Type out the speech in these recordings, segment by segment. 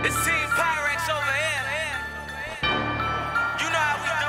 It's Team Pyrex over here. You know how we do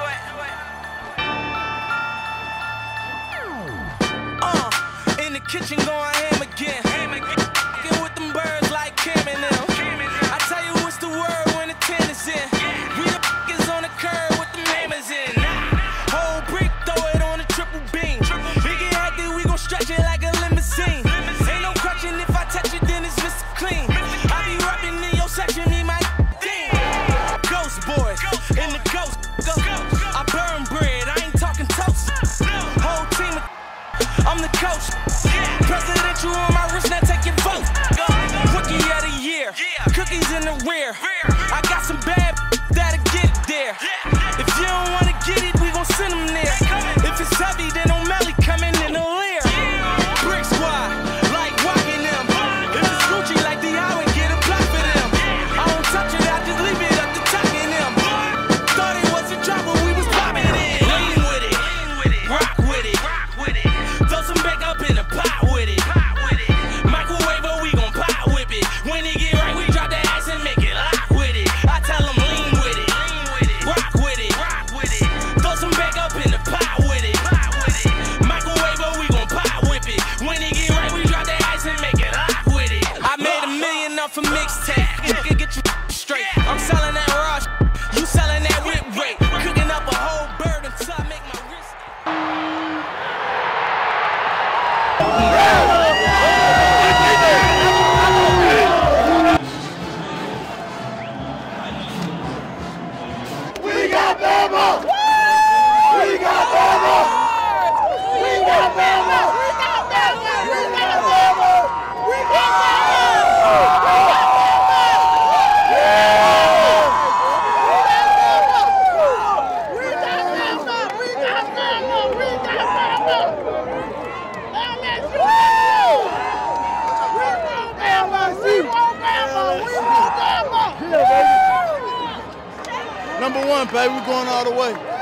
it. In the kitchen going ham again. Fucking with them birds like Cam and them. I tell you what's the word when the 10 is in. We the fuckers on the curb with them hammers in. Whole brick, throw it on a triple beam. We get hectic, we gon' stretch it like a limousine. Ain't no question if I touch it, then it's Mr. Clean. I be rapping in your section, me my team. Ghost boys, in the ghost. I burn bread, I ain't talking toast. Whole team, I'm the coach. Presidential on my wrist, now take your vote. Rookie of the year, cookies in the rear. I got some bad that'll get there. If you don't wanna get it, we gon' send them there. If it's heavy, then O'Malley coming in the leer. Brick squad, like walking them. If it's Gucci, like the highway, get a block for them. I don't touch it, I just leave it up to talking them. Thought it was a drop, but we was popping it. Lean with it, rock with it. Throw some back up in the pot with it. Microwave, but we gon' pot whip it. When it get right, we drop the ass and make it lock with it. I tell them lean with it, rock with it. Throw some back up in the pot with it. Microwave, but we gon' pot whip it. When it get right, we drop the ass and make it lock with it. I made $1 million off a mixtape. You can get your straight. I'm selling that raw, you selling that whip rate. Cooking up a whole bird until I make my wrist. We got Bama! We got Bama! We got Bama! We got Bama! We got Bama! We got Bama! We got Bama! We got Bama! We got Bama! LSU! We want Bama! We want Bama! We want Bama! Number one, baby, we're going all the way.